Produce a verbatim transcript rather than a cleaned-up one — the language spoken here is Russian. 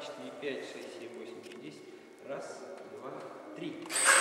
четыре, пять, шесть, семь, восемь, девять, десять. Раз, два, три.